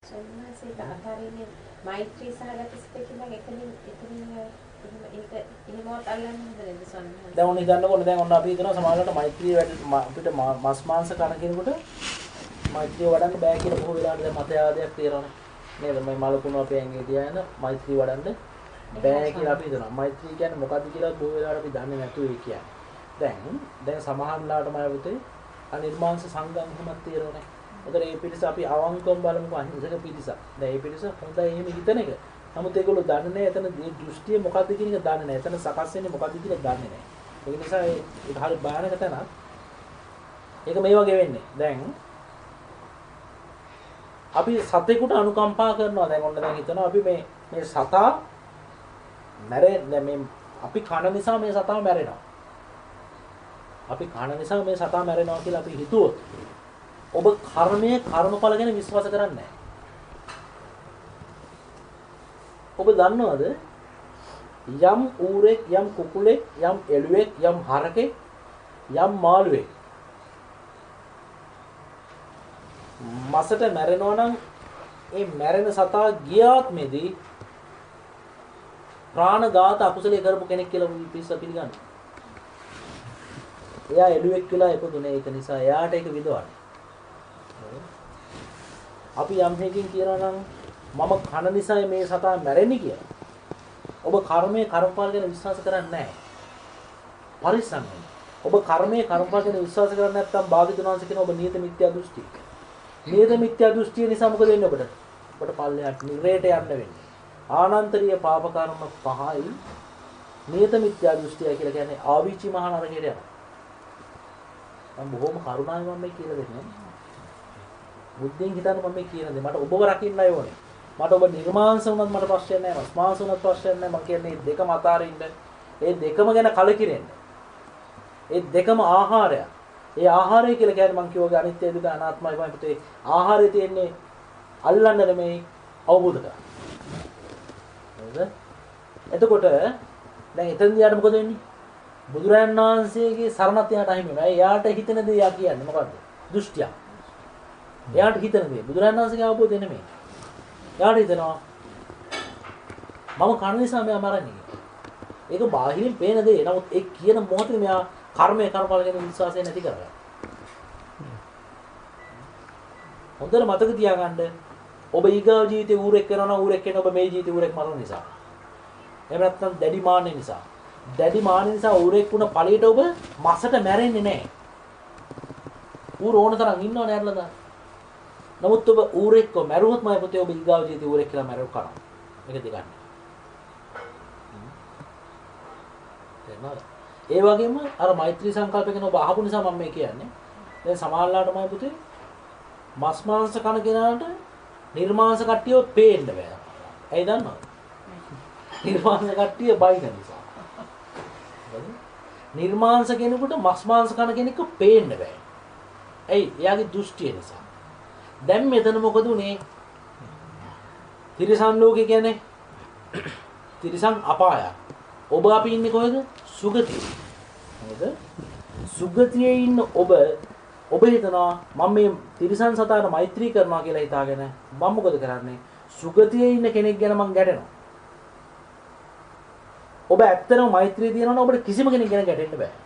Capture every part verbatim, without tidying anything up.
සම්මාසික ආකාරයෙන් මෛත්‍රී සහගත සිත කියලා එකලින් එකලින් ඒක එහෙමවත් අල්ලන්න හදන්නේ සම්මාස. දැන් ඔන්න හිතන්නකො දැන් ඔන්න අපි හිතනවා සමාජයට මෛත්‍රී අපිට මස් මාංශ කන කෙනෙකුට මෛත්‍රී වඩන්න බෑ කියලා බොහෝ වෙලාවට දැන් මතයාදයක් තියෙනවානේ. නේද? මේ මලකුණු අපේ ඇඟේ තියාගෙන මෛත්‍රී වඩන්න බෑ කියලා අපි හිතනවා. මෛත්‍රී කියන්නේ මොකද්ද කියලා බොහෝ වෙලාවට අපි දන්නේ නැතුව ඒ කියන්නේ. දැන් දැන් සමහරලාට මම හිතේ අනිර්මාංශ සංගම් හිමත් තියෙනවානේ. ඒතර මේ පිටිස අපි අවංකවම බලමුකෝ අහිංසක පිටිස. දැන් මේ පිටිස හොඳයි එහෙම හිතන එක. නමුත් ඒගොල්ලෝ දන්නේ නැහැ එතන මේ දෘෂ්ටිය මොකද්ද කියන එක දන්නේ නැහැ. එතන සකස් වෙන්නේ මොකද්ද කියලා දන්නේ නැහැ. ඒ නිසා ඒක හරි භයානක තැනක්. ඒක මේ වගේ වෙන්නේ. දැන් අපි සතෙකුට අනුකම්පා කරනවා. දැන් ඔන්න දැන් හිතනවා අපි මේ මේ සතා මැරෙන්නේ මේ අපි කන නිසා මේ සතා මැරෙනවා. අපි කන නිසා මේ සතා මැරෙනවා කියලා අපි හිතුවොත් ඔබ කර්මයේ කර්මඵල ගැන විශ්වාස කරන්නේ නැහැ. ඔබ දන්නවද යම් ඌරෙක් යම් කුකුලෙක් යම් එළුවෙක් යම් හරකෙක් යම් මාළුවෙක් මසට මැරෙනවා නම් ඒ මැරෙන සතා ගියාත්මේදී ප්‍රාණඝාත අකුසලයේ කරපු කෙනෙක් කියලා පිස්ස පිළිගන්න. එයා එළුවෙක් කියලා ඉපදුනේ ඒක නිසා එයාට ඒක විදවන්නේ. අපි යම් හේකින් කියනවා නම් මම කන නිසා මේ සතා මැරෙන්නේ කියලා. ඔබ කර්මයේ කර්මඵල ගැන විශ්වාස කරන්නේ නැහැ. පරිස්සම් වෙන්න. ඔබ කර්මයේ කර්මඵල ගැන විශ්වාස කරන්නේ නැත්නම් භාවිතුන් වහන්සේ කියන ඔබ නියත මිත්‍යා දෘෂ්ටි. නියත මිත්‍යා දෘෂ්ටිය නිසා මොකද වෙන්නේ ඔබට? ඔබට පල්ලෙහාට නිරේට යන්න වෙන්නේ. ආනන්තරීය පාප කර්ම පහයි නියත මිත්‍යා දෘෂ්ටිය කියලා කියන්නේ ආවිචි මහා නරකයට යනවා. මම බොහොම කරුණාවෙන් මම මේ කියලා දෙන්නේ. බුද්ධියෙන් හිතන්න මම මේ කියන දේ මට ඔබව රකින්නයි ඕනේ. මට ඔබ නිර්මාංශ වුණත් මට ප්‍රශ්නයක් නැහැ. මස්මාංශ වුණත් ප්‍රශ්නයක් නැහැ. මම කියන්නේ මේ දෙකම අතාරින්න. ඒ දෙකම ගැන කලකිරෙන්න. ඒ දෙකම ආහාරය. ඒ ආහාරය කියලා කියන්නේ මම කියෝගේ අනිත්‍ය දුක අනාත්මයි වගේ පුතේ. ආහාරය තියෙන්නේ අල්ලන්න නෙමෙයි අවබෝධ කරගන්න. හරිද? එතකොට දැන් එතනදී යාට මොකද වෙන්නේ? බුදුරයන් වහන්සේගේ සරණත් යාට අහිමි වෙනවා. එයාට හිතෙන දේ යා කියන්නේ මොකද්ද? දෘෂ්ටිය. එයාට හිතන දේ බුදුරජාණන් වහන්සේගේ අවබෝධය නෙමෙයි. එයාට හිතනවා මම කන නිසා මෙයා මරන්නේ කියලා. ඒක බාහිරින් පේන දේ. නමුත් ඒ කියන මොහොතේ මෙයා කර්මයේ කර්මඵල ගැන විශ්වාසය නැති කරගන්නවා. හොඳට මතක තියාගන්න ඔබ ඊගාව ජීවිතේ ඌරෙක් කරනවා නම් ඌරෙක් වෙන ඔබ මේ ජීවිතේ ඌරෙක් මරන නිසා. එහෙම නැත්නම් දැඩි මාන්නේ නිසා. දැඩි මාන්නේ නිසා ඌරෙක් වුණ ඵලයට ඔබ මසට මැරෙන්නේ නැහැ. ඌර ඕන තරම් ඉන්නවනේ ඇරලා දාන්න. නමුත් ඔබ ඌරෙක්ව මැරුවොත් මම පුතේ ඔබ ඊගාව ජීවිතේ ඌරෙක් කියලා මැරුව කරා. මේක දෙගන්න. ඒ වගේම අර මෛත්‍රී සංකල්ප ගැන ඔබ අහපු නිසා මම මේ කියන්නේ. දැන් සමහරලාට මම පුතේ මස් මාංශ කන කෙනාට නිර්මාංශ කට්ටියව පේන්න බෑ. ඇයි දන්නවද? නිර්මාංශ කට්ටිය බයින නිසා. නිර්මාංශ කෙනෙකුට මස් මාංශ කන කෙනෙක්ව පේන්න බෑ. ඇයි? එයාගේ දෘෂ්ටිය නිසා. දැන් මෙතන මොකද උනේ? තිරිසන් ලෝකේ කියන්නේ තිරිසන් අපාය. ඔබ අපි ඉන්නේ කොහෙද? සුගතියේ. නේද? සුගතියේ ඉන්න ඔබ ඔබ හිතනවා මම මේ තිරිසන් සතාට මෛත්‍රී කරනවා කියලා හිතාගෙන මම මොකද කරන්නේ? සුගතියේ ඉන්න කෙනෙක් ගැන මං ගැටෙනවා. ඔබ ඇත්තටම මෛත්‍රිය තියනවා නම් ඔබට කිසිම කෙනෙක් ගැන ගැටෙන්න බෑ.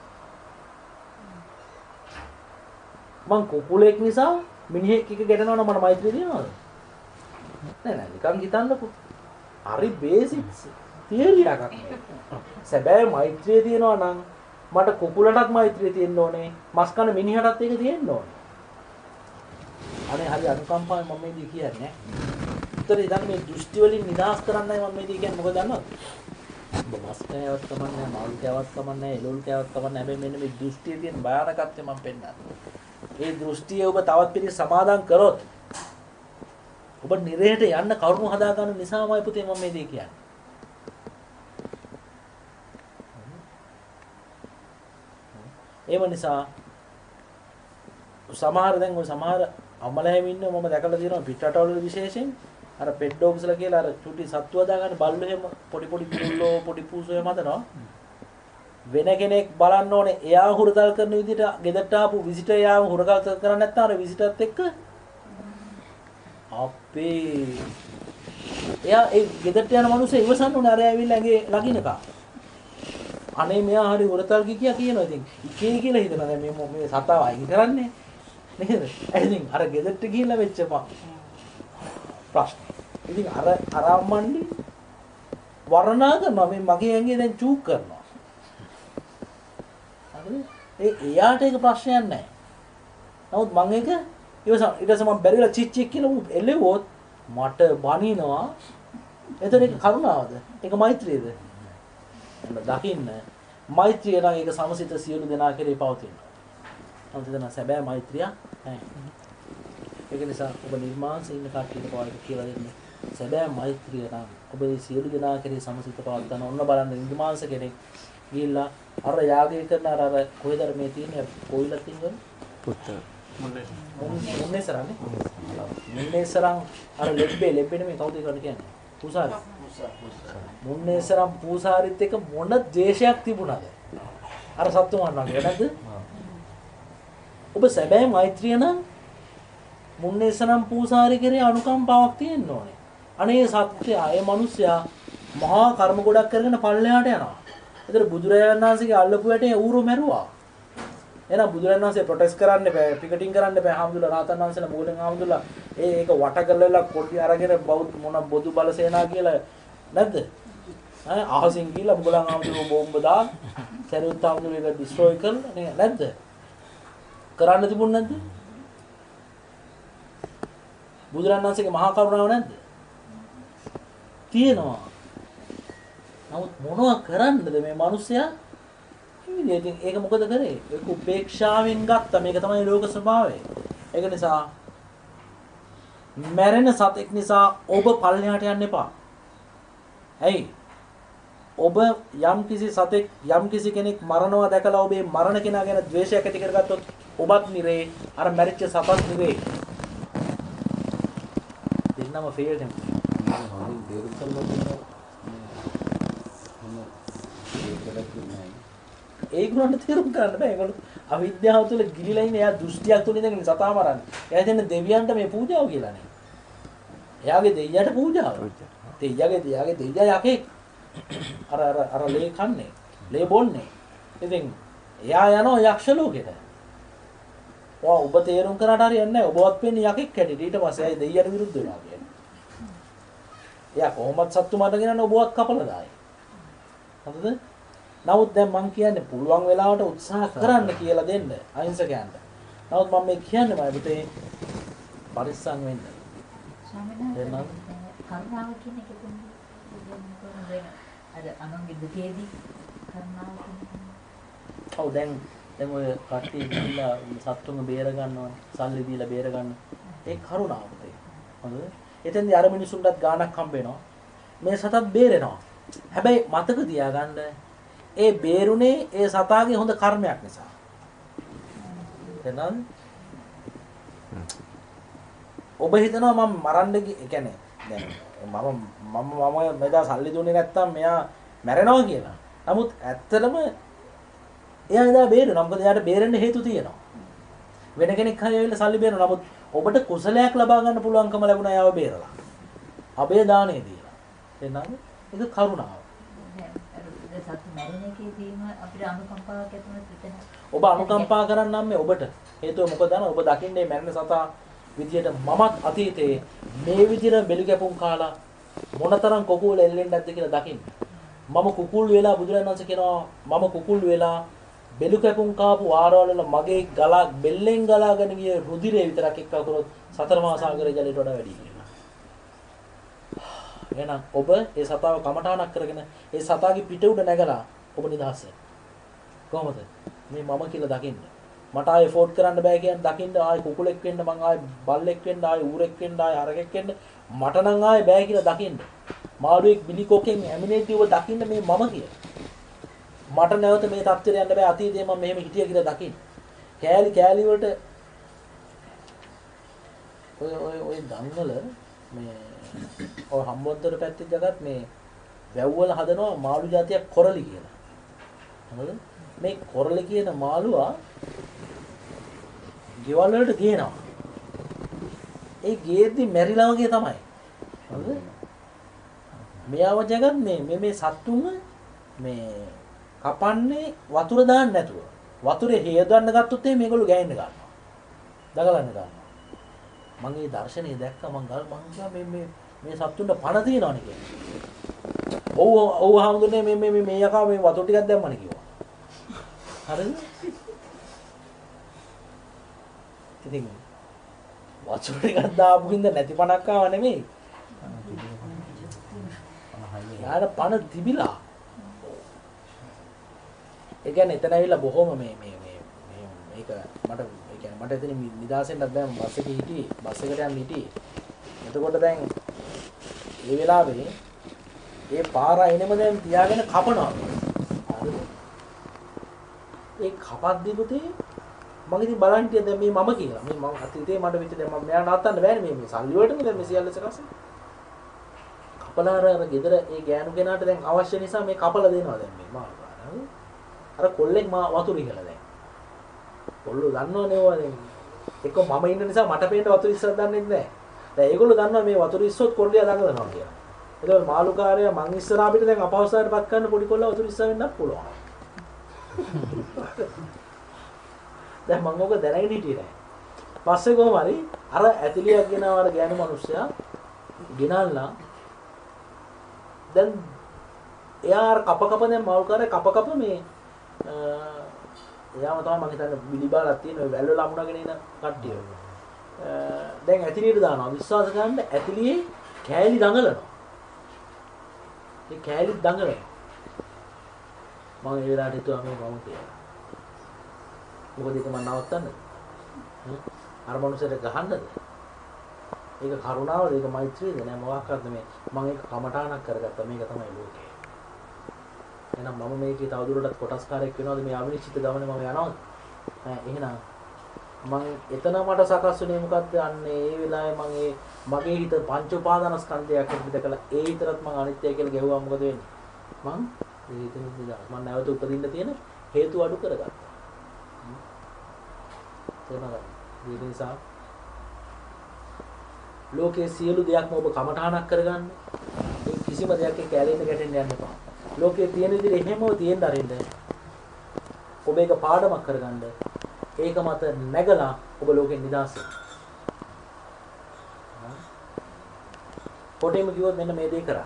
මං කුකුලෙක් නිසා මිනිහෙක් එක ගැටෙනවා නම් මට මෛත්‍රිය තියනවද? නෑ නෑ නිකන් හිතන්නකෝ. හරි බේසික්ස් තියරි එකක් නේ. සැබෑ මෛත්‍රිය තියනවා නම් මට කුකුලටත් මෛත්‍රිය තියෙන්න ඕනේ. මස් කන මිනිහටත් ඒක තියෙන්න ඕනේ. අනේ හරි අනුකම්පාවෙන් මම මේ දී කියන්නේ. උතර ඉතින් මේ දෘෂ්ටි වලින් නිදහස් කරන්නයි මම මේ දී කියන්නේ. මොකද දන්නවද? ඔබ මස් කෑවත් කමන්නේ, මාළු කෑවත් කමන්නේ, එළවලු කෑවත් කමන්නේ. හැබැයි මෙන්න මේ දෘෂ්ටියේ තියෙන භයානකත්වය මම පෙන්නනවා. ඒ දෘෂ්ටිය ඔබ තවත් පිළිස සමාදන් කරොත් ඔබ නිරේට යන්න කරුණු හදා ගන්න නිසාමයි පුතේ මම මේ දී කියන්නේ. ඒව නිසා සමහර දැන් ඔය සමහර අම්මලාම ඉන්න මම දැකලා තියෙනවා පිටරටවල විශේෂයෙන් අර පෙට් ඩොග්ස්ලා කියලා අර චුටි සත්තු හදා ගන්න බල්ලෝ එහෙම පොඩි පොඩි කුල්ලෝ පොඩි පූසෝ එහෙම හදනවා. වෙන කෙනෙක් බලන්න ඕනේ එයා හුරතල් කරන විදිහට ගෙදරට ආපු විසිටර් යාම හුරතල් කරන්නේ නැත්නම් අර විසිටර්ත් එක්ක අපේ එයා ඒ ගෙදරට යන මිනිස්සු ඉවසන්න ඕනේ අර ඇවිල්ලා ඇඟේ ලගිනකම්. අනේ මෙයා හරි උරතල් කිය කියනවා ඉතින්. ඉකේ කියලා හිතනවා දැන් මේ මේ සතාව අයින් කරන්නේ නේද? ඉතින් අර ගෙදරට ගිහිල්ලා වෙච්ච ප්‍රශ්න. ඉතින් අර අර අම්මන්ඩි වර්ණා කරනවා මේ මගේ ඇඟේ දැන් චූක් කරනවා. හරිද? ඒ එයාට ඒක ප්‍රශ්නයක් නැහැ. නමුත් මම ඒක ඉවසන ඊට පස්සේ මම බැරිලා චිච් කියලා ඌ එළෙවොත් මට බනිනවා. එතන ඒක කරුණාවද? ඒක මෛත්‍රියද? එන්න දකින්න මෛත්‍රිය නම් ඒක සමසිත සියලු දෙනා කෙරේ පවතිනවා. නමුත් එතන සැබෑ මෛත්‍රිය නැහැ. ඒක නිසා ඔබ නිර්මාංශ ඉන්න කට්ටියට පොයින්ට් කියලා දෙන්නේ. සැබෑ මෛත්‍රිය නම් ඔබ මේ සියලු දෙනා කෙරේ සමසිත පවත්වන ඔන්න බලන්න නිර්මාංශ කෙනෙක් ගිහිල්ලා අර යාගය කරන අර අර කොහෙද මේ තියෙන්නේ කොයිලක් තියෙනවද? පුත්ත මොන්නේ මොන්නේ සරන්නේ මොන්නේ සරන් අර ලෙබ්බේ ලෙබ්බේ මේ කවුද ඒකට කියන්නේ පූසාරි මොන්නේ සරන් පූසාරිත් එක මොන ද්වේෂයක් තිබුණාද අර සත්තු මරනවා නේද ඔබ සැබෑ මෛත්‍රිය නම් මොන්නේ සරන් පූසාරි කෙරේ අනුකම්පාවක් තියෙන්න ඕනේ අනේ සත්‍යය ඒ මිනිස්සයා මහා කර්ම ගොඩක් කරගෙන පල්ලෙහාට යනවා ඒතර බුදුරජාණන් වහන්සේගේ අල්ලපු වැටේ ඌරු මැරුවා එහෙනම් බුදුරජාණන් වහන්සේ ප්‍රොටෙස්ට් කරන්න බෑ පිකටින් කරන්න බෑ හාමුදුරුවෝ රාතන් වහන්සේලා මොකද හාමුදුරුවෝ ඒ ඒක වට කරලා කොටි අරගෙන බෞද්ධ මොන බොදු බලසේනා කියලා නැද්ද ඈ අහසින් ගිහලා මුගලන් හාමුදුරුවෝ බෝම්බ දාන සරියුත් හාමුදුරුවෝ ඒක ඩිස්ට්‍රොයි කරලා නේ නැද්ද කරන්න තිබුණ නැද්ද බුදුරජාණන් වහන්සේගේ මහා කරුණාව නැද්ද තියෙනවා නමුත් මොනවා කරන්නද මේ මිනිස්සයා ඉතින් ඒක මොකද කරේ? ඒක උපේක්ෂාවෙන් ගත්තා. මේක තමයි ලෝක ස්වභාවය. ඒක නිසා මැරෙන සතෙක් නිසා ඔබ පල්ලෙහාට යන්න එපා. ඇයි? ඔබ යම් කිසි සතෙක් යම් කිසි කෙනෙක් මරනවා දැකලා ඔබේ මරණ කෙනා ගැන ද්වේෂයක් ඇති කරගත්තොත් ඔබත් නිරේ අර මැරිච්ච සතත් නිරේ. දෙන්නම ෆේල් දෙන්න. ඒගොල්ලන්ට තේරුම් ගන්න බෑ. ඒගොල්ලෝ අවිද්‍යාව තුළ ගිලිලා ඉන්නේ. එයා දෘෂ්ටියක් තුළ ඉඳගෙන සතා මරන්නේ. එයා හිතන්නේ දෙවියන්ට මේ පූජාව කියලා නේ. එයාගේ දෙයියට පූජාව. දෙයියගේ දෙයාගේ දෙයියා යකේ. අර අර අර ලේ කන්නේ. ලේ බොන්නේ. ඉතින් එයා යනවා යක්ෂ ලෝකෙට. ඔව් ඔබ තේරුම් කරාට හරියන්නේ නැහැ. ඔබවත් වෙන්නේ යකෙක් හැටියට. ඊට පස්සේ එයා දෙයියට විරුද්ධ වෙනවා කියන්නේ. එයා කොහොමද සත්තු මරගෙන ඔබවත් කපලා දායි. හරිද? නමුත් දැන් මම කියන්නේ පුළුවන් වෙලාවට උත්සාහ කරන්න කියලා දෙන්න අහිංසකයන්ට. නමුත් මම මේ කියන්නේ මම පුතේ පරිස්සම් වෙන්න. ස්වාමීන් වහන්සේ කරුණාව කියන එක කොහොමද? අර අනුන්ගේ දුකේදී කරුණාව කියන්නේ. ඔව් දැන් දැන් ඔය කට්ටිය ගිහිල්ලා සත්තුන්ව බේර ගන්නවා, සල්ලි දීලා බේර ගන්න. ඒ කරුණාව පුතේ. හොඳද? එතෙන්දී අර මිනිසුන්ටත් ගාණක් හම්බ වෙනවා. මේ සතත් බේරෙනවා. හැබැයි මතක තියාගන්න ඒ බේරුනේ ඒ සතාගේ හොඳ කර්මයක් නිසා. එහෙනම් ඔබ හිතනවා මම මරන්න ඒ කියන්නේ දැන් මම මම මම මෙදා සල්ලි දුන්නේ නැත්තම් මෙයා මැරෙනවා කියලා. නමුත් ඇත්තටම එයා එදා බේරුණා. මොකද එයාට බේරෙන්න හේතු තියෙනවා. වෙන කෙනෙක් හරි ඇවිල්ලා සල්ලි බේරුණා. නමුත් ඔබට කුසලයක් ලබා ගන්න පුළුවන්කම ලැබුණා එයාව බේරලා. අබේ දාණය දීලා. එහෙනම් ඒක කරුණාව. සත්තු මැරෙන එකේදීම අපිට අනුකම්පාවක් ඇතිවෙන පිටන ඔබ අනුකම්පා කරන්නම් මේ ඔබට හේතුව මොකද දන්නවද ඔබ දකින්නේ මැරෙන සතා විදියට මමත් අතීතේ මේ විදියට බෙලි කැපුම් කාලා මොනතරම් කුකුල් එල්ලෙන්නේ නැද්ද කියලා දකින්න මම කුකුල් වෙලා බුදුරජාණන් වහන්සේ කියනවා මම කුකුල් වෙලා බෙලි කැපුම් කාපු ආරවල මගේ ගලා බෙල්ලෙන් ගලාගෙන ගිය රුධිරය විතරක් එක්ක කරොත් සතර මහා සාගරයේ ජලයට වඩා වැඩි කියලා එහෙනම් ඔබ ඒ සතාව කමඨාණක් කරගෙන ඒ සතාගේ පිට උඩ නැගලා ඔබ නිදහස් වෙන්න. කොහොමද? මේ මම කියලා දකින්න. මට ආයෙ ෆෝට් කරන්න බෑ කියන්නේ දකින්න ආයෙ කුකුලෙක් වෙන්න මං ආයෙ බල්ලෙක් වෙන්න ආයෙ ඌරෙක් වෙන්න ආයෙ හරකෙක් වෙන්න මට නම් ආයෙ බෑ කියලා දකින්න. මාළුවෙක් බිලිකොකෙන් ඇමිනේටි ඔබ දකින්න මේ මම කියලා. මට නැවත මේ තත්ත්වයට යන්න බෑ අතීතේ මම මෙහෙම හිටියා කියලා දකින්න. කෑලි කෑලි වලට ඔය ඔය ඔය දන්වල මේ ඔය හම්බොන්තර පැත්තේ ජගත් මේ වැව්වල හදනවා මාළු జాතියක් කොරලි කියලා. හරිද? මේ කොරලි කියන මාළුවා ගෙවල් වලට ගේනවා. ඒ ගේද්දි මැරිලා වගේ තමයි. හරිද? මෙයාව ජගත් මේ මේ මේ සත්තුම මේ කපන්නේ වතුර දාන්න නැතුව. වතුරේ හේදවන්න ගත්තොත් එහේ මේගොල්ලෝ ගෑන්න ගන්නවා. දගලන්න ගන්නවා. මම මේ දර්ශනේ දැක්කා මං ගල් මං ගා මේ මේ මේ සත්තුන්ට පණ තියනවනේ කියන්නේ. ඔව් ඔව් හාමුදුරනේ මේ මේ මේ යකා මේ වතුර ටිකක් දැම්මනේ කිව්වා. හරිද? ඉතින් වතුර ටිකක් දාපු හින්දා නැති පණක් ආව නෙමෙයි. යාර පණ තිබිලා. ඒ කියන්නේ එතන ඇවිල්ලා බොහොම මේ මේ මේ මේක මට ඒ කියන්නේ මට එතන නිදාසෙන්වත් බෑ මම බස් එකේ හිටියේ බස් එකට යන්න හිටියේ. එතකොට දැන් මේ වෙලාවේ ඒ පාර අයිනෙම දැන් තියාගෙන කපනවා. හරිද? ඒ කපද්දි පුතේ මම ඉතින් බලන් හිටියා දැන් මේ මම කියලා. මේ මම අතීතේ මට වෙච්ච දැන් මම මෙයා නවත්තන්න බෑනේ මේ මේ සල්ලි වලටනේ දැන් මේ සියල්ල සකස්. කපලාර අර ගෙදර ඒ ගෑනු කෙනාට දැන් අවශ්‍ය නිසා මේ කපලා දෙනවා දැන් මේ මාළු පාර. අර කොල්ලෙක් මා වතුර ඉහලා දැන්. කොල්ලෝ දන්නවනේ ඕවා දැන්. එක්ක මම ඉන්න නිසා මට පේන්න වතුර ඉස්සක් දන්නේ නැහැ. දැන් ඒගොල්ලෝ දන්නවා මේ වතුර ඉස්සොත් කොල්ලියා දඟලනවා කියලා. ඒකවල මාළුකාරයා මං ඉස්සරහා පිට දැන් අපහසුතාවයටපත් කරන්න පොඩි කොල්ලා වතුර ඉස්ස වෙන්නත් පුළුවන්. දැන් මම ඕක දැනගෙන හිටියේ නෑ. පස්සේ කොහොම හරි අර ඇතිලියක් ගෙනාව අර ගෑනු මිනිස්සයා ගෙනල්ලා දැන් එයා අර කප කප දැන් මාළුකාරයා කප කප මේ එයාම තමයි මම හිතන්නේ බිලිබාලක් තියෙන ඔය වැල් වල අමුණගෙන ඉන කට්ටිය. දැන් ඇතිලියට දානවා විශ්වාස කරන්න ඇතිලියේ කෑලි දඟලනවා. ඒ කෑලි දඟලනවා. මම ඒ වෙලාවට හිතුවා මේ මම කියලා. මොකද ඒක මම නවත්තන්නද? අර මනුස්සයට ගහන්නද? ඒක කරුණාවද? ඒක මෛත්‍රියද? නෑ මොකක්ද මේ මම ඒක කමඨාණක් කරගත්තා. මේක තමයි ලෝකය. එහෙනම් මම මේකේ තවදුරටත් කොටස්කාරයෙක් වෙනවද මේ අවිනිශ්චිත ගමනේ මම යනවද? නෑ එහෙනම් මම එතන මට සකස් වුණේ මොකද්ද? අන්නේ ඒ වෙලාවේ මම ඒ මගේ හිත පංච උපාදානස්කන්ධයක් විදිහට කළා. ඒ විතරත් මම අනිත්‍යයි කියලා ගෙවුවා මොකද වෙන්නේ? මං ඒ හිතෙන් ඉඳලා මම නැවත උපදින්න තියෙන හේතු අඩු කරගත්තා. තේරුණාද? ඒ නිසා ලෝකයේ සියලු දෙයක්ම ඔබ කමඨාණක් කරගන්න. ඒ කිසිම දෙයක් එක්ක ඇලෙන්න ගැටෙන්න යන්න එපා. ලෝකයේ තියෙන විදිහට එහෙමව තියෙන්න අරින්න. ඔබ ඒක පාඩමක් කරගන්න. ඒක මත නැගලා ඔබ ලෝකෙන් නිදහස් වෙන්න. පොඩේම කිව්වොත් මෙන්න මේ දේ කරා.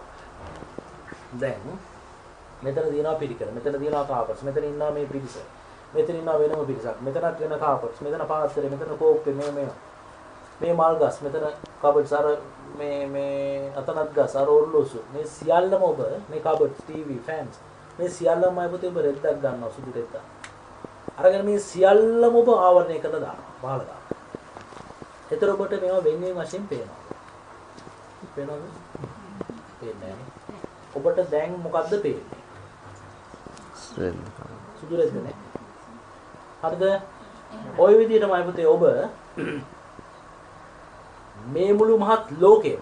දැන් මෙතන තියෙනවා පිළිකර. මෙතන තියෙනවා තාපස්. මෙතන ඉන්නවා මේ පිරිස. මෙතන ඉන්නවා වෙනම පිරිසක්. මෙතනත් වෙන තාපස්. මෙතන පාස්තරේ. මෙතන කෝප්පේ මේ මේ. මේ මල් ගස්. මෙතන කබඩ් සාර මේ මේ අතනත් ගස්. අර ඔරලෝසු. මේ සියල්ලම ඔබ මේ කබඩ් ටීවී ෆෑන්ස්. මේ සියල්ලම අය පුතේ ඔබ රෙද්දක් ගන්නවා සුදු රෙද්දක්. අරගෙන මේ සියල්ලම ඔබ ආවරණය කරලා දානවා. බහලා දානවා. ඒතර ඔබට මේවා වෙන්නේ වශයෙන් පේනවා. පේනවද? පේන්නේ නැහැ. ඔබට දැන් මොකද්ද පේන්නේ? සුදු රෙද්ද නේ. හරිද? ওই විදිහටමයි පුතේ ඔබ මේ මුළු මහත් ලෝකෙම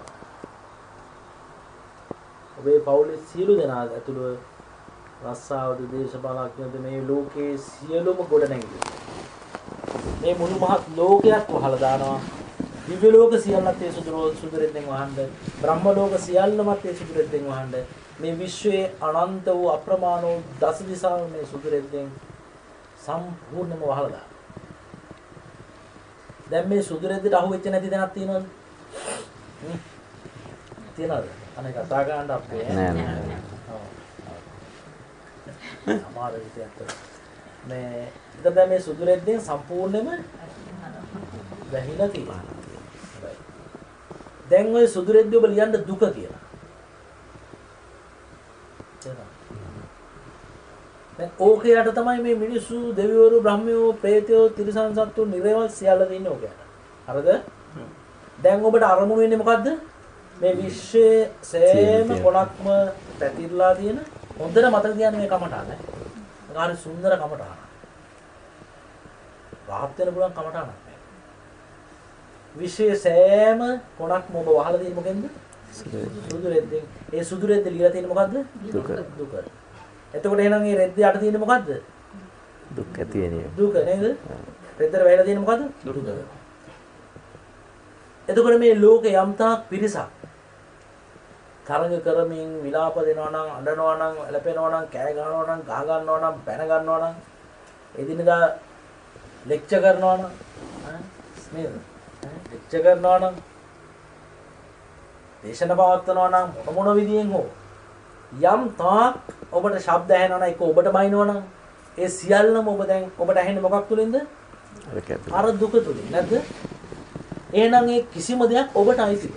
ඔබේ පවුලේ සියලු දෙනා ඇතුළු රස්සාවද දේශපාලඥයෝද මේ ලෝකයේ සියලුම ගොඩනැගිලි මේ මුළු මහත් ලෝකයක් වහලා දානවා. දිව්‍ය ලෝක සියල්ලත් ඒ සුදු සුදු රෙද්දෙන් වහන්න, බ්‍රහ්ම ලෝක සියල්ලමත් ඒ සුදු රෙද්දෙන් වහන්න. මේ විශ්වයේ අනන්ත වූ අප්‍රමාණ වූ දස දිසාව මේ සුදු රෙද්දෙන් සම්පූර්ණයෙන්ම වහලා දානවා. දැන් මේ සුදු රෙද්දට අහු වෙච්ච නැති තැනක් තියෙනවද? හ්ම්. තියෙනවද? අනේ කතා ගන්න අපේ නෑ නෑ. ඔව්. අමාරු විදියට. මේ ඉතින් දැන් මේ සුදු රෙද්දෙන් සම්පූර්ණයෙන්ම වැහිලා තියෙනවා. දැන් ওই සුදු රෙද්ද ඔබ ලියන්න දුක කියලා. දැන් ඕකයට තමයි මේ මිනිස්සු දෙවිවරු බ්‍රහ්මයෝ ප්‍රේතයෝ තිරිසන් සත්තු නිරේවල් සියල්ල දින්නේ ඕකයට. හරිද? දැන් ඔබට අරමුණු වෙන්නේ මොකද්ද? මේ විශ්වයේ සෑම කොනක්ම පැතිරලා තියෙන හොඳට මතක තියාගන්න මේ කමඨාන නේ. ඒක හරි සුන්දර කමඨාන. රහත් වෙන පුළුවන් කමඨානක් නේ. විශ්වයේ සෑම කොනක්ම ඔබ වහලා තියෙන්නේ මොකෙන්ද? සුදු රෙද්දෙන්. ඒ සුදු රෙද්ද ලියලා තියෙන්නේ මොකද්ද? දුක. දුක. එතකොට එහෙනම් මේ රෙද්ද යට තියෙන්නේ මොකද්ද? දුක් ඇති වෙන එක. දුක නේද? රෙද්දට වැහිලා තියෙන්නේ මොකද්ද? දුක. එතකොට මේ ලෝකේ යම් තාක් පිරිසක් තරඟ කරමින් විලාප දෙනවා නම් අඬනවා නම් ඇලපෙනවා නම් කෑ ගහනවා නම් ගහ ගන්නවා නම් බැන ගන්නවා නම් එදිනදා ලෙක්චර් කරනවා නම් ඈ නේද ලෙක්චර් කරනවා නම් දේශන පවත්වනවා නම් මොන මොන විදියෙන් හෝ යම් තාක් ඔබට ශබ්ද ඇහෙනවා නම් ඒක ඔබට බයිනවා නම් ඒ සියල්ලම ඔබ දැන් ඔබට ඇහෙන්නේ මොකක් තුලින්ද අර දුක තුලින් නැද්ද එහෙනම් ඒ කිසිම දෙයක් ඔබට අයිතිද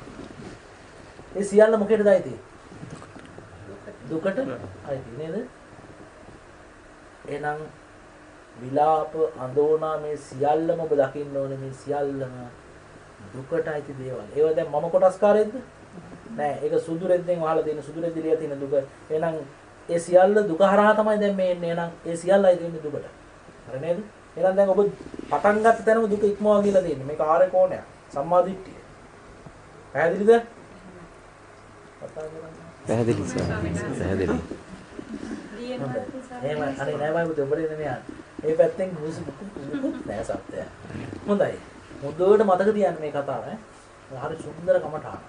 ඒ සියල්ල මොකේද අයිති දුකට අයිති නේද එහෙනම් විලාප අඳෝනා මේ සියල්ලම ඔබ දකින්න ඕනේ මේ සියල්ලම දුකට අයිති දේවල් ඒව දැන් මම කොටස්කාරයෙක්ද නෑ ඒක සුදු රෙද්දෙන් වහලා තියෙන සුදු රෙද්ද ලියලා තියෙන දුක එහෙනම් ඒ සියල්ල දුක හරහා තමයි දැන් මේ එන්නේ එහෙනම් ඒ සියල්ල අයිති වෙන්නේ දුකට හරි නේද එහෙනම් දැන් ඔබ පටන් ගත්ත තැනම දුක ඉක්මවා ගිහලා තියෙන්නේ මේක ආර්ය කෝණයක් සම්මා දිට්ඨිය පැහැදිලිද පැහැදිලි පැහැදිලි එහෙම අනේ නෑ මම ඔබට නෙමෙයි මේ පැත්තෙන් මුසු මුකුත් නෑ සත්‍යය හොඳයි මුදුවට මතක තියන්න මේ කතාව ඈ හරි සුන්දර කමටහන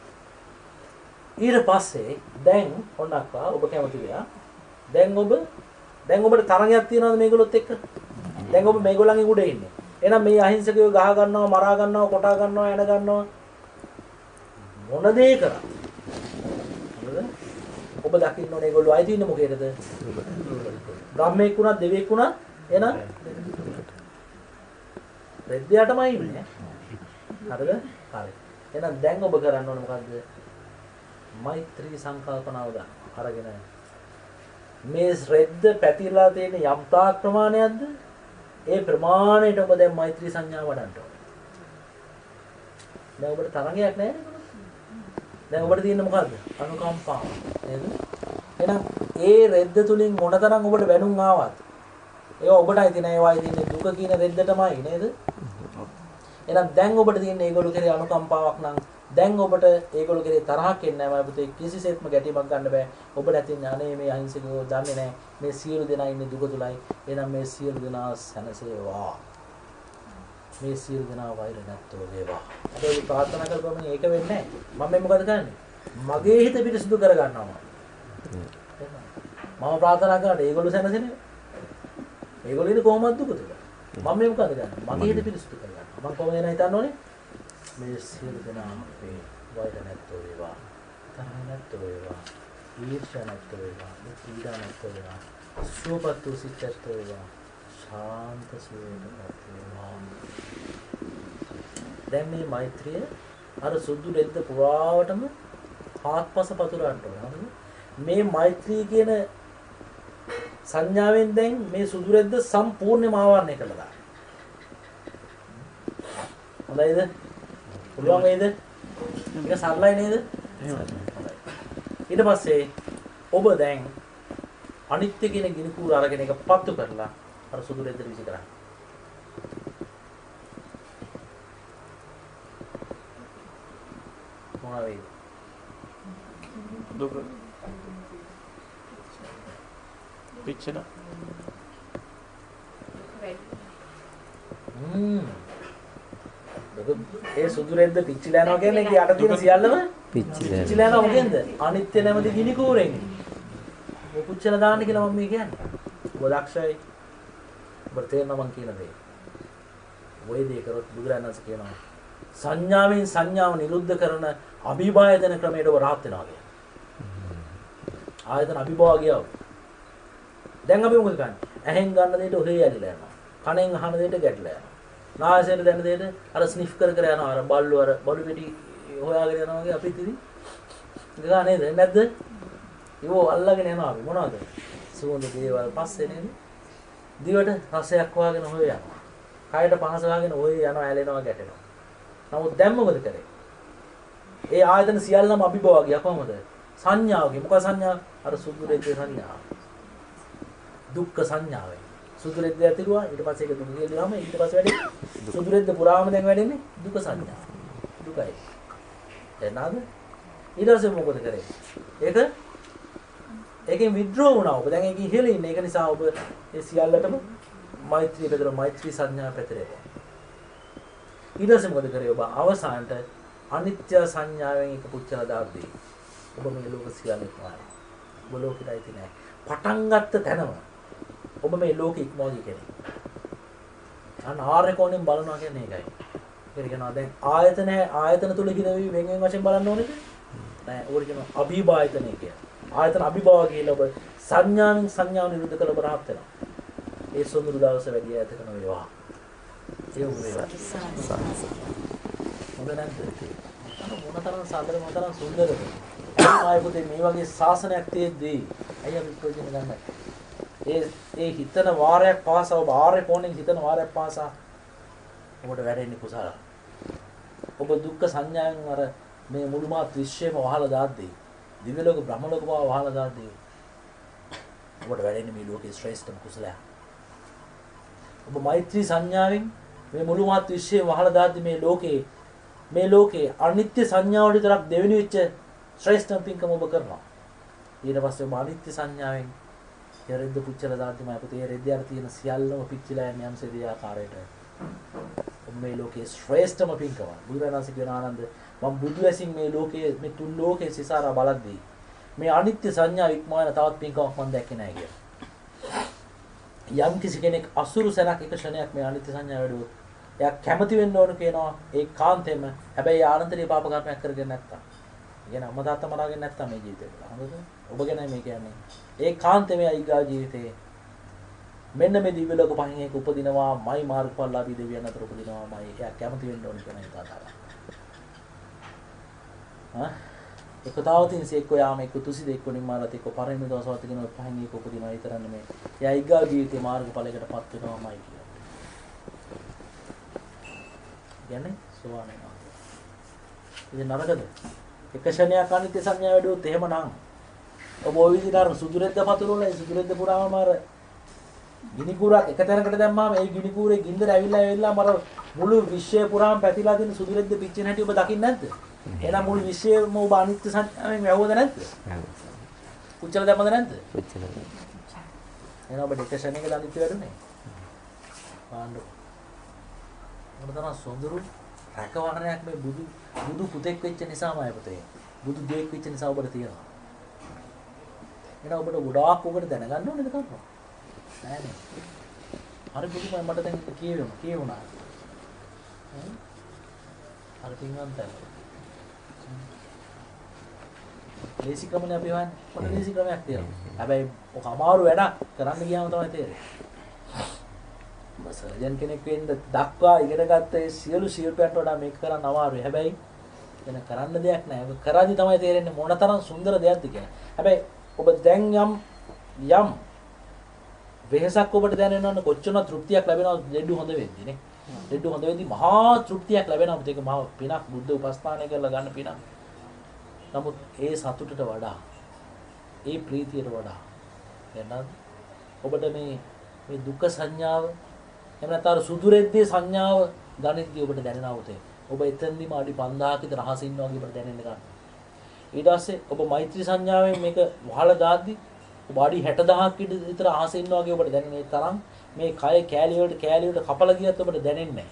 ඊට පස්සේ දැන් ඔන්නක්වා ඔබ කැමති වෙලා දැන් ඔබ දැන් ඔබට තරගයක් තියනවද මේගොල්ලොත් එක්ක දැන් ඔබ මේගොල්ලන්ගේ උඩ ඉන්නේ එහෙනම් මේ අහිංසකයෝ ගහ ගන්නවා මරා ගන්නවා කොටා ගන්නවා ඇන ගන්නවා මොන දේ කරා ඔබ දකින්න ඕනේ ඒගොල්ලෝ ආයි තින්නේ මොකේද බ්‍රහ්මෙක් වුණත් දෙවියෙක් වුණත් එහෙනම් රෙද්දයටමයි ඉන්නේ හරිද හරි එහෙනම් දැන් ඔබ කරන්න ඕනේ මොකද්ද මෛත්‍රී සංකල්පනාව ගන්න අරගෙන මේ රෙද්ද පැතිරලා තියෙන යම් තාක් ප්‍රමාණයක්ද ඒ ප්‍රමාණයට ඔබ දැන් මෛත්‍රී සංඥාව වඩන්න ඕනේ දැන් ඔබට තරංගයක් නැහැ නේද දැන් ඔබට තියෙන්නේ මොකද්ද අනුකම්පාව නේද එහෙනම් ඒ රෙද්ද තුලින් මොනතරම් ඔබට වැණුම් ආවත් ඒක ඔබටයි තියෙන ඒවායි තියෙන දුක කියන රෙද්දටමයි නේද එහෙනම් දැන් ඔබට තියෙන ඒගොල්ලෝ කෙරේ අනුකම්පාවක් නම් දැන් ඔබට ඒගොල්ලෝ කෙරේ තරහක් එන්නේ නැහැ මම පුතේ කිසිසේත්ම ගැටීමක් ගන්න බෑ ඔබ නැති ඥානේ මේ අහිංසකයෝ දන්නේ නැහැ මේ සියලු දෙනා ඉන්නේ දුක තුලයි එහෙනම් මේ සියලු දෙනා සැනසේවා මේ සියලු දෙනා වෛර නැත්තෝ වේවා අපි ප්‍රාර්ථනා කරපුවම ඒක වෙන්නේ නැහැ මම මේ මොකද කරන්නේ මගේ හිත පිරිසුදු කර ගන්නවා මම ප්‍රාර්ථනා කරන්නේ ඒගොල්ලෝ සැනසෙන්නේ ඒගොල්ලෝ ඉන්නේ කොහොමද දුක තුල මම මේ මොකද කරන්නේ මගේ හිත පිරිසුදු කර ගන්නවා මම කොහොමද එන හිතන්න ඕනේ මේ සියලු දෙනා මේ වෛර නැත්තෝ වේවා තරහ නැත්තෝ වේවා ඊර්ෂ්‍යා නැත්තෝ වේවා පීඩා නැත්තෝ වේවා සුවපත් වූ සිත් නැත්තෝ වේවා ශාන්ත සුවයටපත් වේවා දැන් මේ මෛත්‍රිය අර සුදු රෙද්ද පුරාවටම හාත්පස පතුරවන්න ඕන මේ මෛත්‍රී කියන සංඥාවෙන් දැන් මේ සුදු රෙද්ද සම්පූර්ණයෙන්ම ආවරණය කළා දාන්න හොඳයිද පුළුවන් වේද? ඒක සරලයි නේද? ඊට පස්සේ ඔබ දැන් අනිත්‍ය කියන ගිනි කූර අරගෙන ඒක පත්තු කරලා අර සුදු රෙද්ද විසි කරා. මොනවා වේද? දුක. පිච්චෙන. හ්ම්. ඒ සුදු රෙද්ද පිච්චිලා යනවා කියන්නේ ඒක යට තියෙන සියල්ලම පිච්චිලා පිච්චිලා යනවා මොකෙන්ද? අනිත්‍ය නැමැති ගිනි කූරෙන්. ඔය පුච්චලා දාන්න කියලා මම මේ කියන්නේ. ඔබ දක්ෂයි. ඔබ තේරෙනවා මම කියන දේ. ඔය දේ කරොත් බුදුරජාණන් වහන්සේ කියනවා සංඥාවෙන් සංඥාව නිරුද්ධ කරන අභිභායතන ක්‍රමයට ඔබ rahat වෙනවා කියලා. ආයතන අභිභවා ගියා. දැන් අපි මොකද කරන්නේ? ඇහෙන් ගන්න දෙයට ඔහේ යදිලා යනවා. කනෙන් අහන දෙයට ගැටලා යනවා. නාසයෙන් දැන දෙයට අර ස්නිෆ් කර කර යනවා. අර බල්ලු අර බඩු පිටි හොයාගෙන යනවා වගේ අපිත් ඉතින් ගා නේද නැද්ද? ඉවෝ අල්ලගෙන යනවා අපි මොනවද? සුවඳ දේවල් පස්සේ නේද? දිවට රසයක් වාගෙන හොය යනවා. කයට පහස වාගෙන ඔය යනවා ඇලෙනවා ගැටෙනවා. නමුත් දැන් මොකද කරේ? ඒ ආයතන සියල්ලම අභිභවා ගියා කොහමද? සංඥාවකින්. මොකක් සංඥාව? අර සුදු රෙද්දේ සංඥාව. දුක්ඛ සංඥාවයි. සුදු රෙද්ද ඇතිරුවා ඊට පස්සේ ඒක දුක කියලාම ඊට පස්සේ වැඩි සුදු රෙද්ද පුරාම දැන් වැඩින්නේ දුක සංඥා. දුකයි. එනවාද? ඊට පස්සේ මොකද කරේ? ඒක ඒකෙන් විඩ්‍රෝ වුණා. ඔබ දැන් ඒකේ ඉහළ ඉන්නේ. ඒක නිසා ඔබ ඒ සියල්ලටම මෛත්‍රී පෙතර මෛත්‍රී සංඥා පැතරේ. ඊට පස්සේ මොකද කරේ ඔබ අවසානට අනිත්‍ය සංඥාවෙන් එක පුච්චලා දාද්දී ඔබ මේ ලෝක සියල්ල ඉක්මවනවා. ඔබ ලෝකෙට ඇති නැහැ. පටන් ගත්ත තැනම ඔබ මේ ලෝකෙ ඉක්මවා ගිය කෙනෙක්. අන්න ආර්ය කෝණයෙන් බලනවා කියන්නේ ඒකයි. ඒක කියනවා දැන් ආයතන ආයතන තුල කිනවි වෙන වෙන වශයෙන් බලන්න ඕනේද? නෑ. ඕක කියනවා අභිභායතනය කියලා. ආයතන අභිභාව කියලා ඔබ සංඥාවෙන් සංඥාව නිරුද්ධ කළ ඔබ රහත් වෙනවා. ඒ සොඳුරු දවස වැඩි ඈත කරන වේවා. ඒ වේවා. මොකද නැද්ද? මොනතරම් සාදර මොනතරම් සුන්දරද? ආයෙ පුතේ මේ වගේ ශාසනයක් තියෙද්දී අයිය අපි ප්‍රයෝජන ගන්නයි. ඒ ඒ හිතන වාරයක් පාසා ඔබ ආර්ය කෝණයෙන් හිතන වාරයක් පාසා ඔබට වැඩෙන්නේ කුසල. ඔබ දුක්ඛ සංඥාවෙන් අර මේ මුළුමහත් විශ්වයම වහලා දාද්දී දිව්‍ය ලෝක බ්‍රහ්ම ලෝක බව වහලා දාද්දී ඔබට වැඩෙන්නේ මේ ලෝකේ ශ්‍රේෂ්ඨම කුසලයක්. ඔබ මෛත්‍රී සංඥාවෙන් මේ මුළුමහත් විශ්වයම වහලා දාද්දී මේ ලෝකේ මේ ලෝකේ අනිත්‍ය සංඥාවට විතරක් දෙවෙනි වෙච්ච ශ්‍රේෂ්ඨම පින්කම ඔබ කරනවා. ඊට පස්සේ ඔබ අනිත්‍ය සංඥාවෙන් රෙද්ද පුච්චලා දාද්දී මම පුතේ රෙද්දයට තියෙන සියල්ලම පිච්චිලා යන යම්සේ දේ ආකාරයට ඔබ මේ ලෝකේ ශ්‍රේෂ්ඨම පින්කම. බුදුරණන්සේ කියන ආනන්ද මම බුදු ඇසින් මේ ලෝකයේ මේ තුන් ලෝකයේ සිසාරා බලද්දී මේ අනිත්‍ය සංඥා ඉක්මවන තවත් පින්කමක් මම දැක්කේ නැහැ කියලා. යම් කිසි කෙනෙක් අසුරු සැනක් එක ක්ෂණයක් මේ අනිත්‍ය සංඥා වැඩුවොත් එයා කැමති වෙන්න ඕන කියනවා ඒ කාන්තෙම. හැබැයි ආනන්තරීය පාප කර්මයක් කරගෙන නැත්තම්. කියන අම්මා තාත්තා මරාගෙන නැත්තම් මේ ජීවිතේ. හරිද? ඔබ ගැනයි මේ කියන්නේ. ඒ කාන්තෙම ඊගා ජීවිතේ මෙන්න මේ දිව්‍ය ලෝක පහෙන් එක උපදිනවා මයි මාර්ගඵලලාභී දෙවියන් අතර උපදිනවා මයි එයා කැමති වෙන්න ඕන කියන එක කතාව. හා එක තාවතින් සෙක්ක යාම එක තුසි දෙක නිමාලත් එක්ක පරිණත දවසවත් කියන පහෙන් එක උපදිනවා ඊතරන්න මේ එයා ඊගා ජීවිතේ මාර්ගඵලයකටපත් වෙනවාමයි කියන. කියන්නේ සෝවාන් වෙනවා. ඉතින් නරකද? එක ක්ෂණයක් අනිත්‍ය සංඥා වැඩුවොත් එහෙමනම් ඔබ ওই විදිහට අර සුදුරෙද්ද පතුරවල සුදුරෙද්ද පුරාම අර ගිනි කූරක් එක තැනකට දැම්මාම ඒ ගිනි කූරේ ගින්දර ඇවිල්ලා ඇවිල්ලා මර මුළු විශ්වය පුරාම පැතිලා තියෙන සුදුරෙද්ද පිච්චෙන හැටි ඔබ දකින්නේ නැද්ද? එහෙනම් මුළු විශ්වයම ඔබ අනිත්‍ය සංඥාවෙන් වැහුවද නැද්ද? පුච්චලා දැම්මද නැද්ද? පුච්චලා. එහෙනම් ඔබ දෙක ක්ෂණයක අනිත්‍ය වැඩුනේ. පාණ්ඩු. මොනතරම් සොඳුරු රැකවරණයක් මේ බුදු බුදු පුතෙක් වෙච්ච නිසාමයි පුතේ. බුදු දෙයක් වෙච්ච නිසා ඔබට තියෙනවා. එහෙනම් ඔබට ගොඩාක් ඔබට දැනගන්න ඕනේද කවුරුද? නෑ නේ. හරි පුදුමයි මට දැන් කියවෙමු කියවුණා. හරි පින්වන්තයි. ලේසි ක්‍රමනේ අපි හොයන්නේ. පොඩි ලේසි ක්‍රමයක් තියෙනවා. හැබැයි ඔක අමාරු වැඩක් කරන්න ගියාම තමයි තේරෙන්නේ. සර්ජන් කෙනෙක් වෙන්න දක්වා ඉගෙන ගත්ත ඒ සියලු ශිල්පයන්ට වඩා මේක කරන්න අමාරුයි. හැබැයි වෙන කරන්න දෙයක් නැහැ. ඔබ කරද්දි තමයි තේරෙන්නේ මොනතරම් සුන්දර දෙයක්ද කියලා. හැබැයි ඔබ දැන් යම් යම් වෙහසක් ඔබට දැනෙනවනේ කොච්චර තෘප්තියක් ලැබෙනවද දෙඩු හොඳ වෙද්දී නේ. දෙඩු හොඳ වෙද්දී මහා තෘප්තියක් ලැබෙනවා. ඒක මහා පිනක් බුද්ධ උපස්ථානය කරලා ගන්න පිනක්. නමුත් ඒ සතුටට වඩා ඒ ප්‍රීතියට වඩා එන්නත් ඔබට මේ මේ දුක සංඥාව එහෙම නැත්නම් සුදුරෙද්දී සංඥාව ගණිතදී ඔබට දැනෙනවා උතේ. ඔබ එතෙන්දීම අඩි පන්දාහක විතර අහස ඉන්නවා වගේ ඔබට දැනෙන්න ගන්න. ඊට පස්සේ ඔබ මෛත්‍රී සංඥාවෙන් මේක වහලා දාද්දි ඔබ අඩි හැට දහසක් විතර අහස ඉන්නවා වගේ ඔබට දැනෙන ඒ තරම් මේ කය කෑලි වලට කෑලි වලට කපලා ගියත් ඔබට දැනෙන්නේ නැහැ.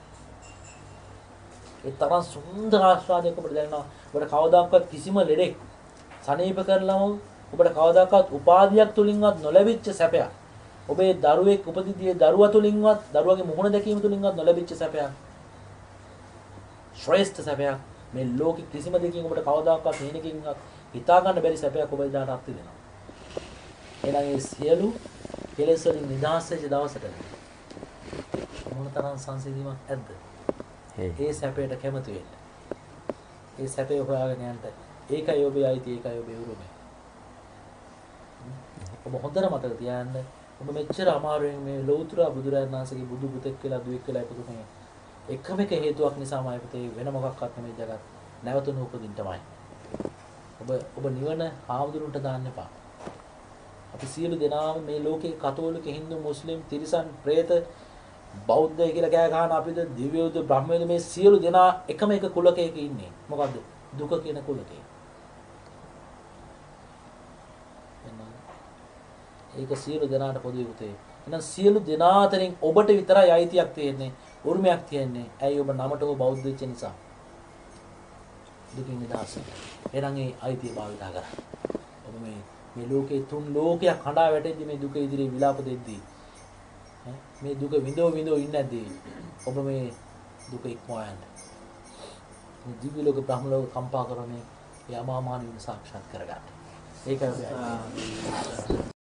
ඒ තරම් සුන්දර ආස්වාදයක් ඔබට දැනෙනවා. ඔබට කවදාකවත් කිසිම ලෙඩෙක් සනීප කරලම ඔබට කවදාකවත් උපාධියක් තුලින්වත් නොලැබිච්ච සැපයක්. ඔබේ දරුවෙක් උපදිදී දරුවා තුලින්වත් දරුවගේ මුහුණ දැකීම තුලින්වත් නොලැබිච්ච සැපයක්. ශ්‍රේෂ්ඨ සැපයක් මේ ලෝකෙ කිසිම දෙයකින් ඔබට කවදාකවත් හේනකින්වත් හිතා ගන්න බැරි සැපයක් ඔබ ඉදාට අත්ති දෙනවා. එහෙනම් මේ සියලු කෙලෙස් වලින් නිදහස් වෙච්ච දවසට මොනතරම් සංසිඳීමක් ඇද්ද? ඒ සැපයට කැමති වෙන්න. ඒ සැපේ හොයාගෙන යන්න. ඒකයි ඔබේ අයිති, ඒකයි ඔබේ උරුමය. ඔබ හොඳට මතක තියාගන්න. ඔබ මෙච්චර අමාරුවෙන් මේ ලෞතර බුදුරජාණන් වහන්සේගේ බුදු පුතෙක් කියලා දුවෙක් කියලා ඉපදුනේ එකම එක හේතුවක් නිසාමයි පුතේ වෙන මොකක්වත් නෙමෙයි ජගත් නැවතුණු උපදින්න තමයි. ඔබ ඔබ නිවන ආමුදුරුන්ට දාන්න එපා. අපි සියලු දෙනාම මේ ලෝකේ කතෝලික හින්දු මුස්ලිම් තිරිසන් പ്രേත බෞද්ධය කියලා කෑ ගහන අපිද දිව්‍යෝද බ්‍රහ්මයෝද මේ සියලු දෙනා එකම එක කුලකයක ඉන්නේ. මොකද්ද? දුක කියන කුලකේ. ඒක සියලු දෙනාට පොදුයි පුතේ. එහෙනම් සියලු දෙනා අතරින් ඔබට විතරයි අයිතියක් තියෙන්නේ උරුමයක් තියෙන්නේ. ඇයි ඔබ නමටම බෞද්ධ වෙච්ච නිසා. දුකින් නිදහස්. එහෙනම් ඒ අයිතිය භාවිත කරගන්න. ඔබ මේ මේ ලෝකේ තුන් ලෝකයක් හඬා වැටෙද්දි මේ දුක ඉදිරියේ විලාප දෙද්දී මේ දුක විඳෝ විඳෝ ඉන්නේ නැද්දී ඔබ මේ දුක ඉක්මවා යන්න. මේ දිව්‍ය ලෝක බ්‍රහ්ම ලෝක කම්පා කරන්නේ යමාමාන වින සාක්ෂාත් කරගන්න. ඒකයි